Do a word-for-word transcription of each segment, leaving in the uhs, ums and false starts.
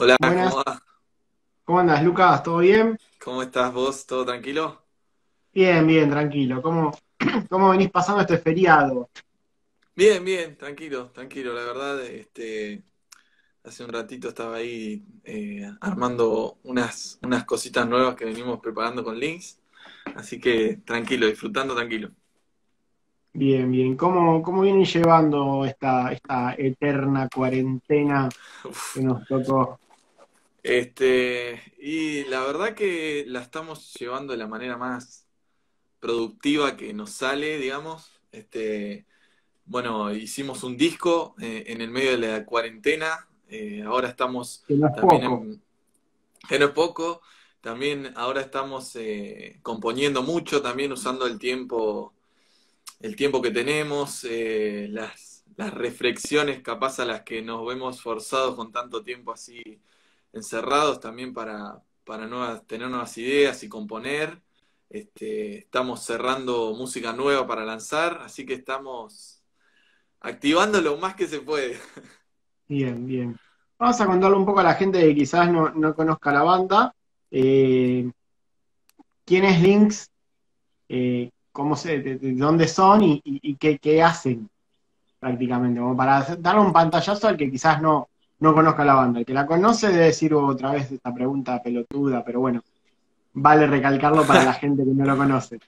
Hola, Buenas, ¿cómo va? ¿cómo andas, Lucas? ¿Todo bien? ¿Cómo estás vos? ¿Todo tranquilo? Bien, bien, tranquilo. ¿Cómo, cómo venís pasando este feriado? Bien, bien, tranquilo, tranquilo. La verdad, este, hace un ratito estaba ahí eh, armando unas, unas cositas nuevas que venimos preparando con Links. Así que tranquilo, disfrutando tranquilo. Bien, bien. ¿Cómo, cómo vienen llevando esta, esta eterna cuarentena Uf. que nos tocó? Este, y la verdad que la estamos llevando de la manera más productiva que nos sale, digamos. Este, Bueno, hicimos un disco eh, en el medio de la cuarentena. Eh, ahora estamos Que no es también poco. en, que no es poco. También ahora estamos eh, componiendo mucho, también usando el tiempo, el tiempo que tenemos, eh, las, las reflexiones capaz a las que nos vemos forzados con tanto tiempo así encerrados, también para, para nuevas, tener nuevas ideas y componer. Este, estamos cerrando música nueva para lanzar, así que estamos activando lo más que se puede. Bien, bien. Vamos a contarle un poco a la gente que quizás no, no conozca la banda. Eh, ¿Quién es Lynx? Eh, ¿cómo se, de, de dónde son y, y- y qué, qué hacen prácticamente? Como para hacer- darle un pantallazo al que quizás no, no conozca la banda. El que la conoce debe decir otra vez esta pregunta pelotuda, pero bueno. Vale recalcarlo para la gente que no lo conoce.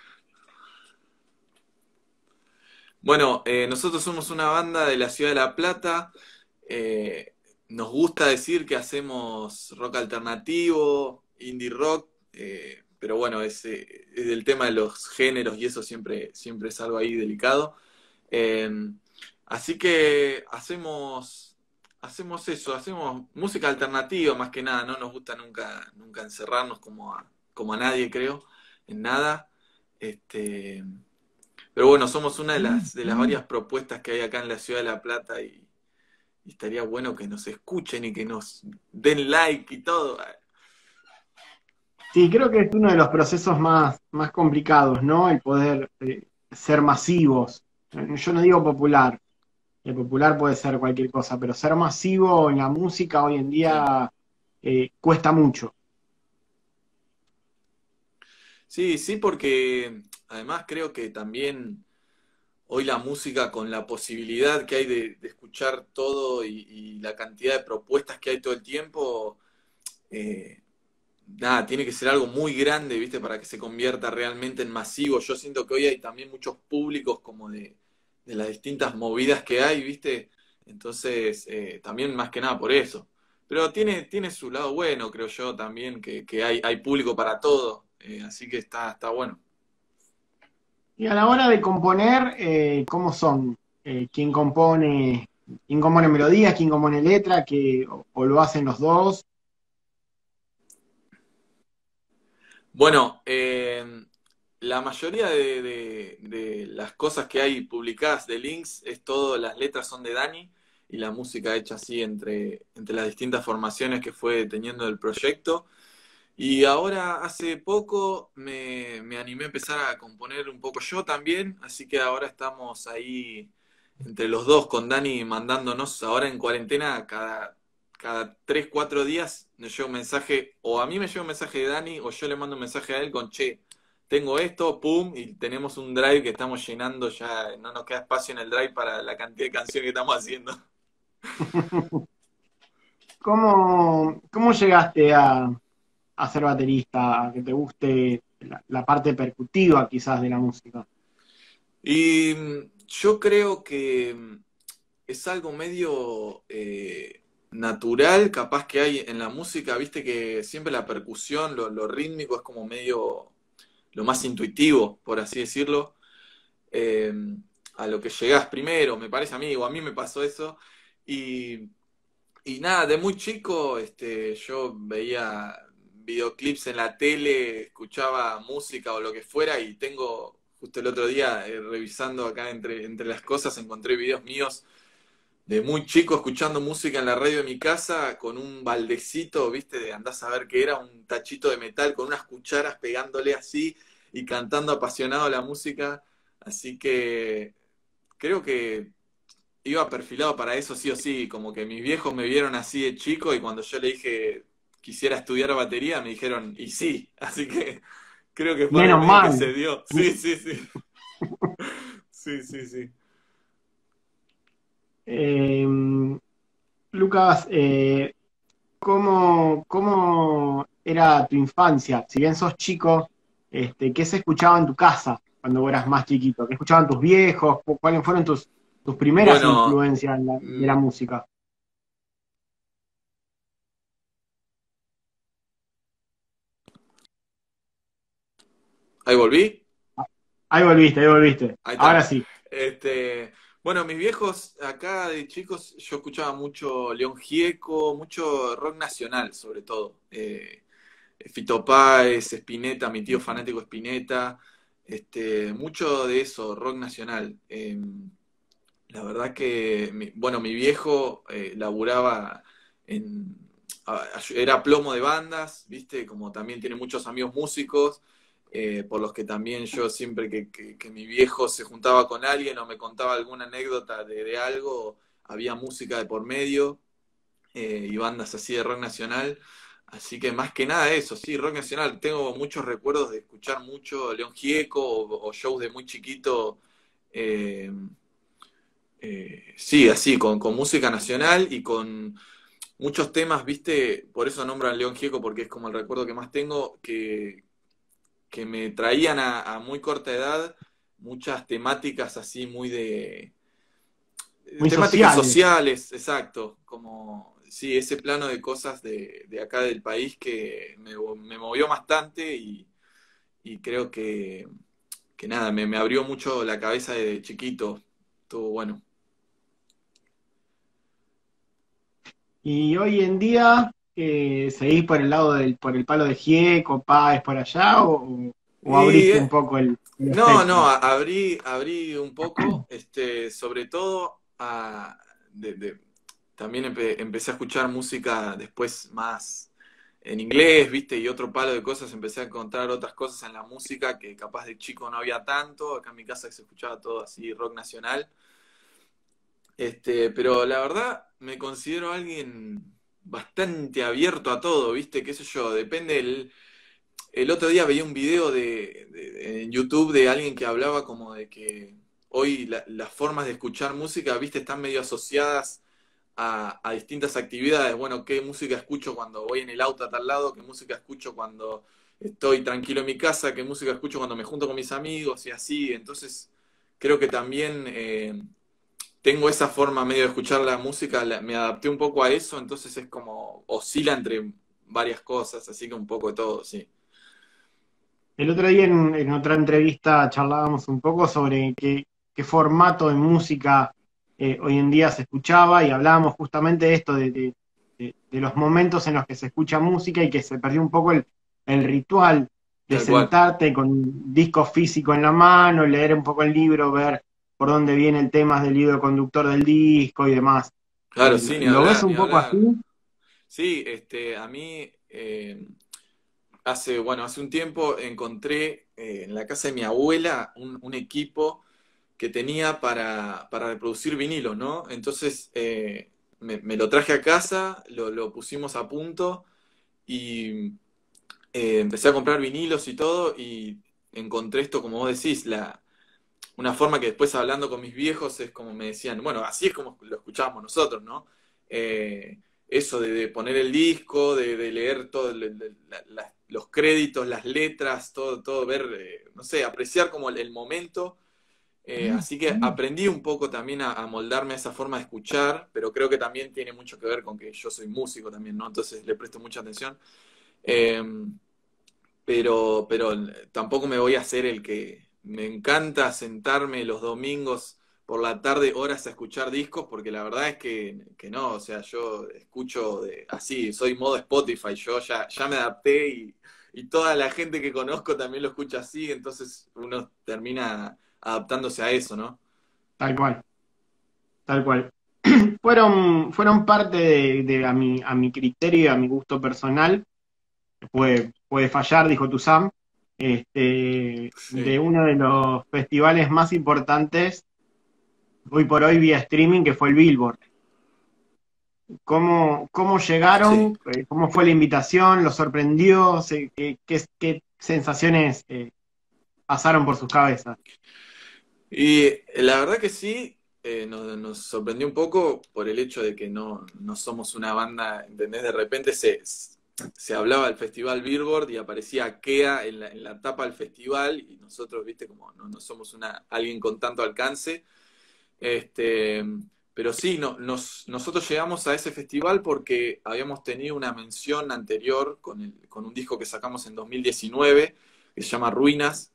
Bueno, eh, nosotros somos una banda de la ciudad de La Plata. Eh, Nos gusta decir que hacemos rock alternativo, indie rock, eh, pero bueno, es, eh, es el tema de los géneros y eso siempre, siempre es algo ahí delicado. Eh, Así que hacemos, hacemos eso, hacemos música alternativa más que nada. No nos gusta nunca, nunca encerrarnos como a, como a nadie, creo, en nada. Este, pero bueno, somos una de las, de las varias propuestas que hay acá en la ciudad de La Plata y, y estaría bueno que nos escuchen y que nos den like y todo. Sí, creo que es uno de los procesos más, más complicados, ¿no? El poder eh, ser masivos. Yo no digo popular, el popular puede ser cualquier cosa, pero ser masivo en la música hoy en Sí, día eh, cuesta mucho. sí, sí, porque además creo que también hoy la música con la posibilidad que hay de, de escuchar todo y, y la cantidad de propuestas que hay todo el tiempo, eh, nada, tiene que ser algo muy grande, ¿viste? Para que se convierta realmente en masivo. Yo siento que hoy hay también muchos públicos como de, de las distintas movidas que hay, ¿viste? Entonces, eh, también más que nada por eso. Pero tiene, tiene su lado bueno, creo yo, también, que, que hay, hay público para todo. Eh, así que está, está bueno. Y a la hora de componer, eh, ¿cómo son? Eh, ¿quién compone, quién compone melodías, quién compone letra, que, o, o lo hacen los dos? Bueno, eh, la mayoría de, de- de las cosas que hay publicadas de links es todo, las letras son de Dani y la música hecha así entre, entre las distintas formaciones que fue teniendo el proyecto. Y ahora hace poco me, me animé a empezar a componer un poco yo también, así que ahora estamos ahí entre los dos con Dani mandándonos ahora en cuarentena cada, cada tres, cuatro días nos llega un mensaje, o a mí me llega un mensaje de Dani o yo le mando un mensaje a él con, che, tengo esto, pum, y tenemos un drive que estamos llenando ya, no nos queda espacio en el drive para la cantidad de canciones que estamos haciendo. ¿Cómo, cómo llegaste a, a ser baterista, a que te guste la, la parte percutiva quizás de la música? Y mm, yo creo que mm, es algo medio eh, natural, capaz que hay en la música, viste que siempre la percusión, lo, lo rítmico es como medio lo más intuitivo, por así decirlo, eh, a lo que llegás primero, me parece a mí, o a mí me pasó eso. Y, y nada, de muy chico este, yo veía videoclips en la tele, escuchaba música o lo que fuera, y tengo, justo el otro día, eh, revisando acá entre, entre las cosas, encontré videos míos de muy chico escuchando música en la radio de mi casa con un baldecito, viste, de andás a ver qué era, un tachito de metal con unas cucharas pegándole así y cantando apasionado la música. Así que creo que iba perfilado para eso sí o sí, como que mis viejos me vieron así de chico y cuando yo le dije quisiera estudiar batería me dijeron, y sí, así que creo que por ahí Menos medio que mal. se dio. Sí, sí, sí. Sí, sí, sí. Eh, Lucas, eh, ¿cómo, cómo era tu infancia? Si bien sos chico, este, ¿qué se escuchaba en tu casa cuando vos eras más chiquito? ¿Qué escuchaban tus viejos? ¿Cu- ¿Cuáles fueron tus, tus primeras Bueno, influencias en la- de la mm, música? ahí volví. Ahí volviste, ahí volviste. Ahí Ahora está. sí. Este, bueno, mis viejos acá de chicos, yo escuchaba mucho León Gieco, mucho rock nacional, sobre todo. Eh, Fito Páez, Spinetta, mi tío fanático de Spinetta, este, mucho de eso, rock nacional. Eh, la verdad que, mi- bueno, mi viejo eh, laburaba en, a- era plomo de bandas, ¿viste? Como también tiene muchos amigos músicos, eh, por los que también yo siempre que, que- que mi viejo se juntaba con alguien o me contaba alguna anécdota de, de algo, había música de por medio, eh, y bandas así de rock nacional. Así que más que nada eso, sí, rock nacional. Tengo muchos recuerdos de escuchar mucho León Gieco o, o shows de muy chiquito. eh, eh, sí, así, con, con música nacional y con muchos temas, viste, por eso nombran León Gieco, porque es como el recuerdo que más tengo, que, que me traían a, a muy corta edad muchas temáticas así muy de Muy temáticas sociales. sociales, exacto, como, sí, ese plano de cosas de, de acá del país que me, me movió bastante y, y creo que, que nada, me, me abrió mucho la cabeza de chiquito, estuvo bueno. Y hoy en día, eh, ¿seguís por el lado del, por el palo de Gieco, Páez, por allá? ¿O, o Y abriste un eh, poco el, el no, no, espectro? a- abrí, abrí un poco, este, sobre todo a, de- de- también empe- empecé a escuchar música después más en inglés, viste, y otro palo de cosas, empecé a encontrar otras cosas en la música que capaz de chico no había tanto, acá en mi casa se escuchaba todo así, rock nacional, este, pero la verdad me considero alguien bastante abierto a todo, viste, qué sé yo, depende el, el otro día veía un video de, de- en YouTube de alguien que hablaba como de que hoy la- las formas de escuchar música, viste, están medio asociadas a, a distintas actividades. Bueno, qué música escucho cuando voy en el auto a tal lado, qué música escucho cuando estoy tranquilo en mi casa, qué música escucho cuando me junto con mis amigos y así. Entonces, creo que también eh, tengo esa forma medio de escuchar la música, la- me adapté un poco a eso, entonces es como oscila entre varias cosas, así que un poco de todo, sí. El otro día en, en otra entrevista charlábamos un poco sobre qué, qué formato de música eh, hoy en día se escuchaba y hablábamos justamente de esto, de, de- de- de los momentos en los que se escucha música y que se perdió un poco el, el ritual de Tal cual. sentarte con un disco físico en la mano, leer un poco el libro, ver por dónde viene el tema del hilo conductor del disco y demás. Claro, Eh, ¿lo, sí, ni lo ves hablar, ni un poco así? hablar. Sí, este, a mí eh, hace, bueno, hace un tiempo encontré eh, en la casa de mi abuela un, un equipo que tenía para, para reproducir vinilos, ¿no? Entonces eh, me, me lo traje a casa, lo, lo pusimos a punto y eh, empecé a comprar vinilos y todo y encontré esto, como vos decís, la, una forma que después hablando con mis viejos es como me decían, bueno, así es como lo escuchábamos nosotros, ¿no? Eh, eso de, de poner el disco, de, de leer todos los créditos, las letras, todo, todo ver, eh, no sé, apreciar como el, el momento. Eh, así que aprendí un poco también a, a moldarme a esa forma de escuchar, pero creo que también tiene mucho que ver con que yo soy músico también, ¿no? Entonces le presto mucha atención. Eh, pero, pero tampoco me voy a hacer el que me encanta sentarme los domingos por la tarde horas a escuchar discos, porque la verdad es que, que no, o sea, yo escucho de, así, soy modo Spotify, yo ya, ya me adapté y, y toda la gente que conozco también lo escucha así, entonces uno termina adaptándose a eso, ¿no? Tal cual, tal cual. Fueron, fueron parte de, de a mi, a mi criterio y a mi gusto personal. Puede, puede fallar, dijo Tuzam, este, de Sí, uno de los festivales más importantes hoy por hoy vía streaming, que fue el Billboard. ¿Cómo, cómo Sí. llegaron? Eh, ¿Cómo fue la invitación? ¿Los sorprendió? Se- ¿Qué, qué- qué sensaciones eh, pasaron por sus cabezas? Y la verdad que sí, eh, nos, nos sorprendió un poco por el hecho de que no, no somos una banda, ¿entendés? De repente se, se hablaba del Festival Billboard y aparecía Kea en la, en la tapa del festival y nosotros, viste, como no, no somos una, alguien con tanto alcance. Este, pero sí, no, nos, nosotros llegamos a ese festival porque habíamos tenido una mención anterior con, el, con un disco que sacamos en dos mil diecinueve que se llama Ruinas.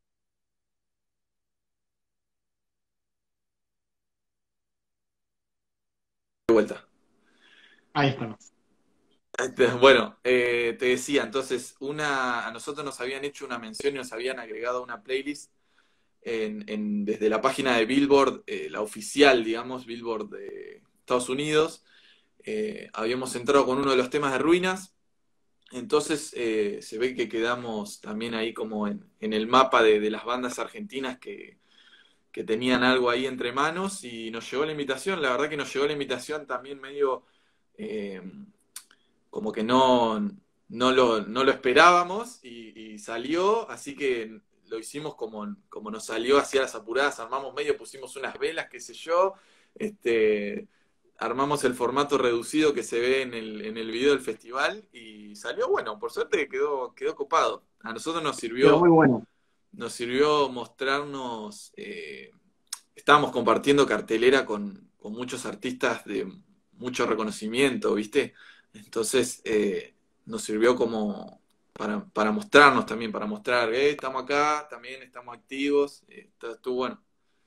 De vuelta. Ahí estamos. Este, Bueno, eh, te decía, entonces, una, a nosotros nos habían hecho una mención y nos habían agregado a una playlist en, en- desde la página de Billboard, eh, la oficial, digamos, Billboard de Estados Unidos. Eh, habíamos entrado con uno de los temas de Ruinas, entonces eh, se ve que quedamos también ahí como en, en el mapa de, de las bandas argentinas que, que tenían algo ahí entre manos y nos llegó la invitación. La verdad que nos llegó la invitación también medio... eh, como que no, no, lo, no lo esperábamos y, y salió, así que lo hicimos como, como nos salió hacia las apuradas, armamos medio, pusimos unas velas, qué sé yo, este, armamos el formato reducido que se ve en el, en el video del festival y salió bueno, por suerte quedó, quedó copado. A nosotros nos Quedó muy sirvió, bueno. nos sirvió mostrarnos, eh, estábamos compartiendo cartelera con, con muchos artistas de mucho reconocimiento, ¿viste? Entonces eh, nos sirvió como para, para mostrarnos también, para mostrar, eh, estamos acá, también estamos activos, eh, está- estuvo bueno.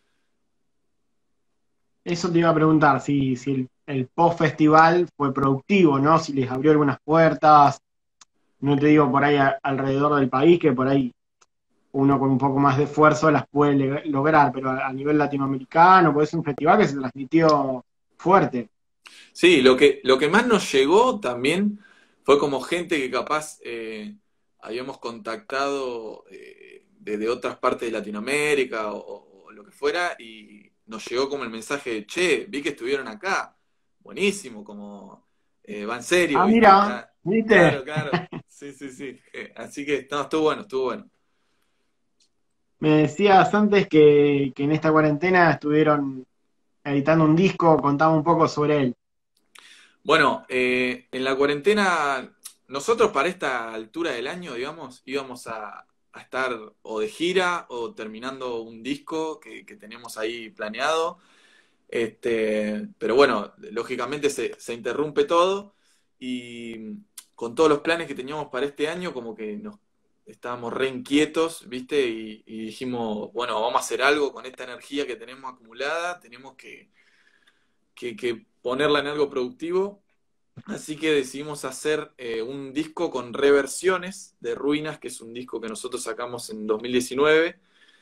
Eso te iba a preguntar, si, si el, el post-festival fue productivo, ¿no? Si les abrió algunas puertas, no te digo por ahí a- alrededor del país, que por ahí uno con un poco más de esfuerzo las puede le- lograr, pero a, a nivel latinoamericano, pues es un festival que se transmitió fuerte. Sí, lo que, lo que más nos llegó también fue como gente que capaz eh, habíamos contactado eh, desde otras partes de Latinoamérica o, o lo que fuera, y nos llegó como el mensaje de, che, vi que estuvieron acá, buenísimo, como eh, va en serio, Ah, ¿viste? mira, Está, claro, ¿viste? claro, sí, sí, sí. Eh, así que no, estuvo bueno, estuvo bueno. Me decías antes que, que en esta cuarentena estuvieron editando un disco, contame un poco sobre él. Bueno, eh, en la cuarentena, nosotros para esta altura del año, digamos, íbamos a, a estar o de gira o terminando un disco que, que tenemos ahí planeado. Este, pero bueno, lógicamente se, se interrumpe todo y con todos los planes que teníamos para este año, como que nos estábamos re inquietos, ¿viste? Y, y dijimos, bueno, vamos a hacer algo con esta energía que tenemos acumulada, tenemos que, que que ponerla en algo productivo. Así que decidimos hacer eh, un disco con reversiones de Ruinas, que es un disco que nosotros sacamos en dos mil diecinueve.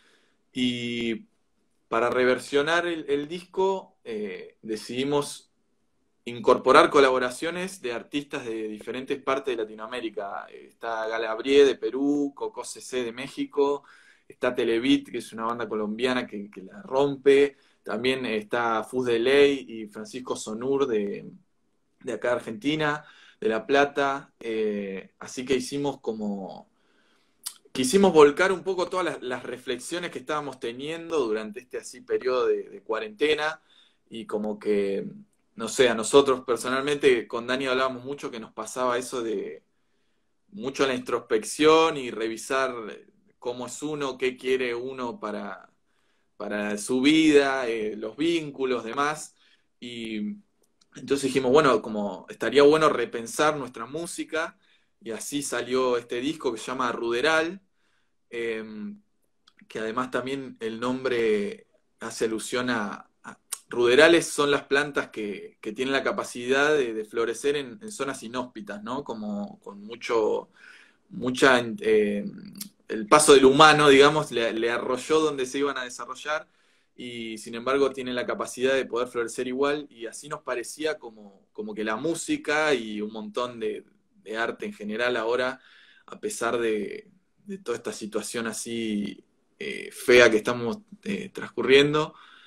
Y para reversionar el, el disco eh, decidimos incorporar colaboraciones de artistas de diferentes partes de Latinoamérica. Eh, Está Galabrie de Perú, Coco C C de México, está Televit, que es una banda colombiana que, que la rompe. También está Fuz de Ley y Francisco Sonur de, de acá de Argentina, de La Plata, eh, así que hicimos como, quisimos volcar un poco todas las, las reflexiones que estábamos teniendo durante este así periodo de, de cuarentena y como que, no sé, a nosotros personalmente con Dani hablábamos mucho que nos pasaba eso de mucho la introspección y revisar cómo es uno, qué quiere uno para, para su vida, eh, los vínculos, demás. Y entonces dijimos, bueno, como estaría bueno repensar nuestra música, y así salió este disco que se llama Ruderal, eh, que además también el nombre hace alusión a... a- ruderales son las plantas que, que tienen la capacidad de, de florecer en, en zonas inhóspitas, ¿no? Como con mucho, mucha... eh, el paso del humano, digamos, le, le arrolló donde se iban a desarrollar y sin embargo tienen la capacidad de poder florecer igual y así nos parecía como, como que la música y un montón de, de arte en general ahora, a pesar de, de toda esta situación así eh, fea que estamos eh, transcurriendo,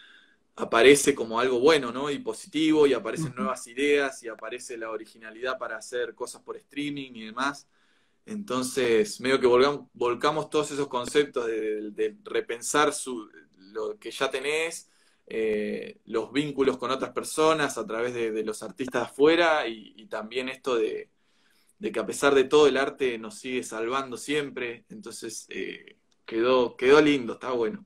aparece como algo bueno, ¿no? Y positivo, y aparecen Ujú. nuevas ideas, y aparece la originalidad para hacer cosas por streaming y demás. Entonces, medio que volcamos, volcamos todos esos conceptos de, de repensar su, lo que ya tenés, eh, los vínculos con otras personas a través de, de los artistas de afuera, y, y también esto de, de que a pesar de todo el arte nos sigue salvando siempre. Entonces, eh, quedó, quedó lindo, está bueno.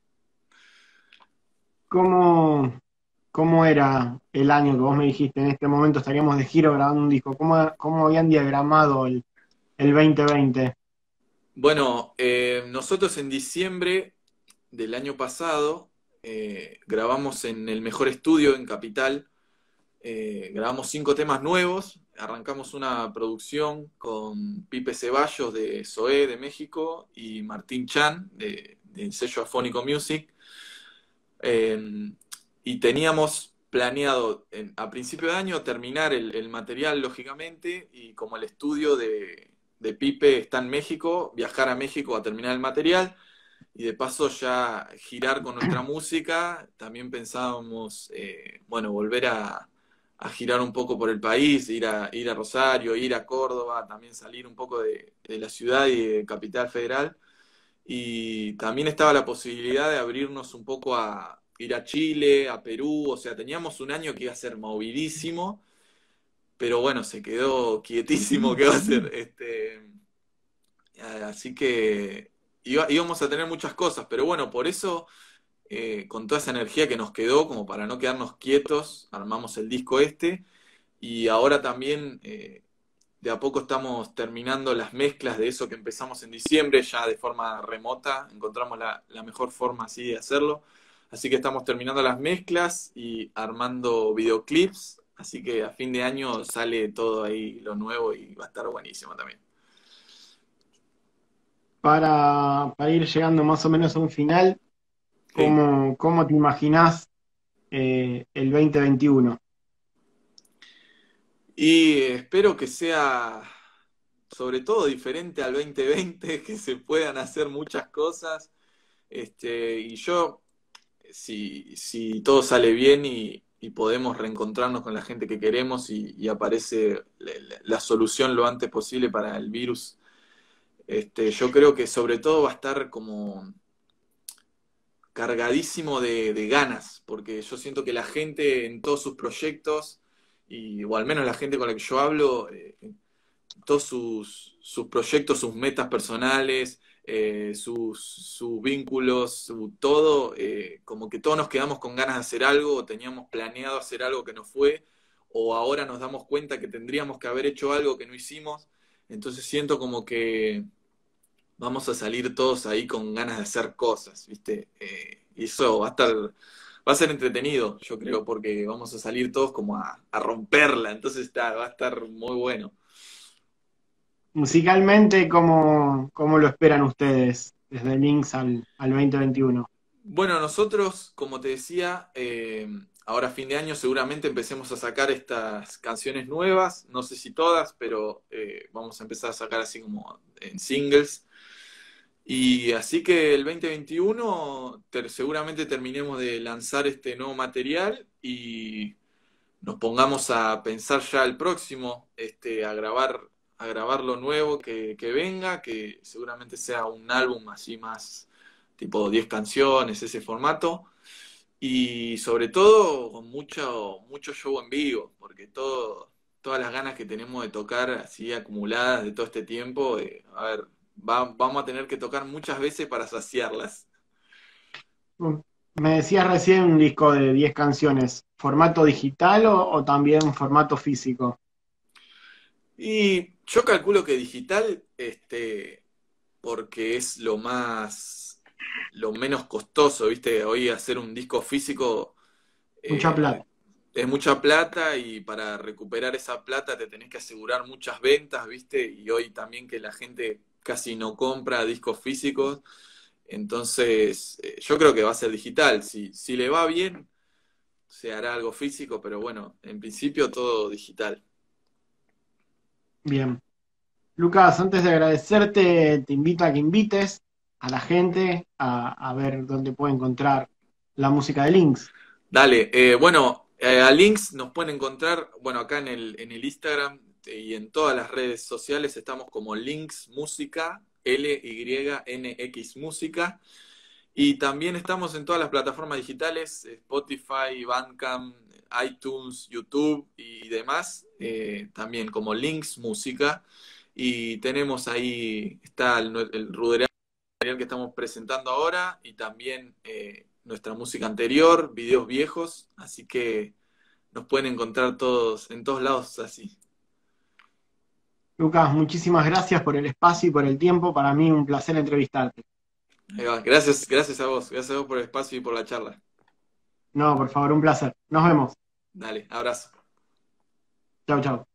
¿Cómo, cómo era el año que vos me dijiste? En este momento estaríamos de giro grabando un disco. ¿Cómo, cómo habían diagramado el, el dos mil veinte? Bueno, eh, nosotros en diciembre del año pasado eh, grabamos en el mejor estudio en Capital. Eh, grabamos cinco temas nuevos, arrancamos una producción con Pipe Ceballos de Zoé de México y Martín Chan de, del sello Afónico Music. Eh, y teníamos planeado en- a principio de año terminar el, el material, lógicamente, y como el estudio de, de Pipe está en México, viajar a México a terminar el material y de paso ya girar con nuestra música. También pensábamos, eh, bueno, volver a, a girar un poco por el país, ir a, ir a Rosario, ir a Córdoba, también salir un poco de, de la ciudad y de Capital Federal. Y también estaba la posibilidad de abrirnos un poco a ir a Chile, a Perú. O sea, teníamos un año que iba a ser movidísimo, pero bueno, se quedó quietísimo que va a ser. Este, así que iba- íbamos a tener muchas cosas, pero bueno, por eso, eh, con toda esa energía que nos quedó, como para no quedarnos quietos, armamos el disco este. Y ahora también, eh, de a poco estamos terminando las mezclas de eso que empezamos en diciembre, ya de forma remota. Encontramos la, la mejor forma así de hacerlo. Así que estamos terminando las mezclas y armando videoclips. Así que a fin de año sale todo ahí lo nuevo y va a estar buenísimo también. Para, para ir llegando más o menos a un final, Sí. ¿cómo, cómo te imaginás eh, el dos mil veintiuno? Y espero que sea sobre todo diferente al dos mil veinte, que se puedan hacer muchas cosas. Este, y yo, si, si todo sale bien y, y podemos reencontrarnos con la gente que queremos y, y aparece la, la- la solución lo antes posible para el virus, este, yo creo que sobre todo va a estar como cargadísimo de, de ganas, porque yo siento que la gente en todos sus proyectos, y, o al menos la gente con la que yo hablo, eh, todos sus, sus proyectos, sus metas personales, eh, sus, sus vínculos, su todo, eh, como que todos nos quedamos con ganas de hacer algo, o teníamos planeado hacer algo que no fue, o ahora nos damos cuenta que tendríamos que haber hecho algo que no hicimos. Entonces siento como que vamos a salir todos ahí con ganas de hacer cosas, ¿viste? Eh, y eso va a estar, va a ser entretenido, yo creo, porque vamos a salir todos como a, a romperla. Entonces está, va a estar muy bueno. Musicalmente, ¿cómo, cómo lo esperan ustedes desde Links al, al dos mil veintiuno? Bueno, nosotros, como te decía, eh, ahora a fin de año seguramente empecemos a sacar estas canciones nuevas, no sé si todas, pero eh, vamos a empezar a sacar así como en singles. Y así que el dos mil veintiuno ter- seguramente terminemos de lanzar este nuevo material y nos pongamos a pensar ya el próximo, este, a grabar, a grabar lo nuevo que, que venga, que seguramente sea un álbum así más tipo diez canciones, ese formato. Y sobre todo con mucho, mucho show en vivo, porque todo, todas las ganas que tenemos de tocar así acumuladas de todo este tiempo, eh, a ver, va- vamos a tener que tocar muchas veces para saciarlas. Mm. Me decías recién un disco de diez canciones, ¿formato digital o, o también formato físico? Y yo calculo que digital, este, porque es lo más, lo menos costoso, ¿viste? Hoy hacer un disco físico, Mucha eh, plata. es mucha plata, y para recuperar esa plata te tenés que asegurar muchas ventas, ¿viste? Y hoy también que la gente casi no compra discos físicos. Entonces, eh, yo creo que va a ser digital. Si, si le va bien, se hará algo físico, pero bueno, en principio todo digital. Bien. Lucas, antes de agradecerte, te invito a que invites a la gente a, a ver dónde puede encontrar la música de Links. Dale, eh, bueno, eh, a links nos pueden encontrar, bueno, acá en el, en el Instagram y en todas las redes sociales estamos como Links Música, L Y N X Música, y también estamos en todas las plataformas digitales, Spotify, Bandcamp, iTunes, YouTube y demás, eh, también como Links Música, y tenemos ahí, está el, el ruderal que estamos presentando ahora y también eh, nuestra música anterior, videos viejos, así que nos pueden encontrar todos en todos lados así. Lucas, muchísimas gracias por el espacio y por el tiempo. Para mí un placer entrevistarte. Ahí va. Gracias, gracias a vos, gracias a vos por el espacio y por la charla. No, por favor, un placer. Nos vemos. Dale, abrazo. Chau, chau.